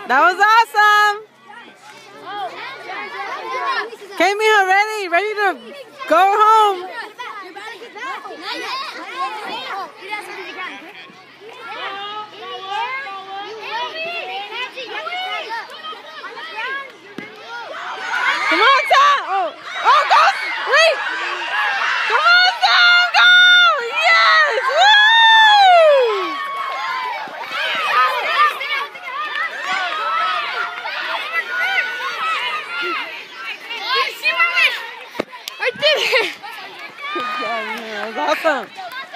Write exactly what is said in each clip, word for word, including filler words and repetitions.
That was awesome. Okay, Mijo, ready? Ready to go home. Come on, Sam. Oh, oh, go. Wait. Come on, Sam. Go. Yes. Woo. I did it. Good job, Mijo. That was awesome.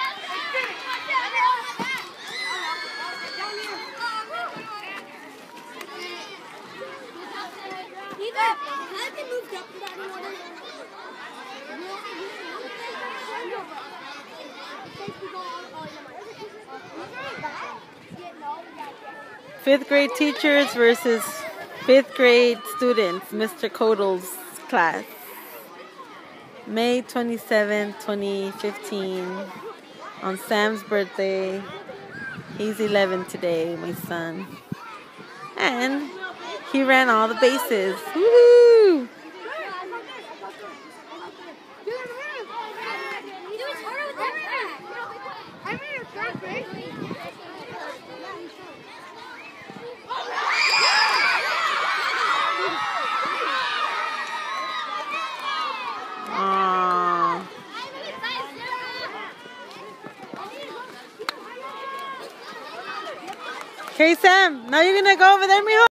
Fifth grade teachers versus fifth grade students, Mister Kodal's class. May twenty-seventh, twenty fifteen, on Sam's birthday. He's eleven today, my son. And he ran all the bases. Woohoo! Aww. Okay, Sam, now you're gonna go over there, mijo.